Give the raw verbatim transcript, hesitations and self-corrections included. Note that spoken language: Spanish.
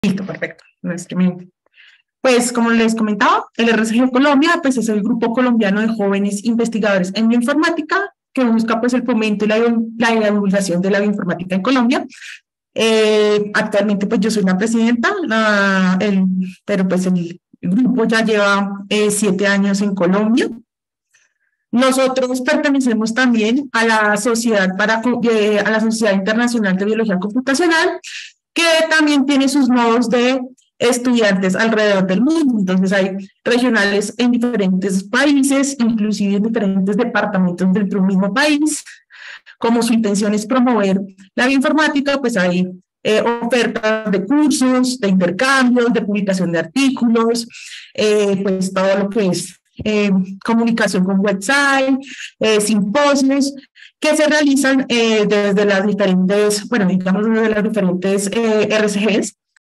Listo, perfecto. No es que me... Pues como les comentaba, el R C G Colombia pues, es el grupo colombiano de jóvenes investigadores en bioinformática que busca pues, el fomento y la, la divulgación de la bioinformática en Colombia. Eh, actualmente pues yo soy la presidenta, la, el, pero pues el, el grupo ya lleva eh, siete años en Colombia. Nosotros pertenecemos también a la Sociedad, para, eh, a la Sociedad Internacional de Biología Computacional, que también tiene sus nodos de estudiantes alrededor del mundo. Entonces hay regionales en diferentes países, inclusive en diferentes departamentos dentro de un mismo país. Como su intención es promover la bioinformática, pues hay eh, ofertas de cursos, de intercambios, de publicación de artículos, eh, pues todo lo que es eh, comunicación con website, eh, simposios que se realizan eh, desde las diferentes, bueno, digamos desde las diferentes eh, R C Gs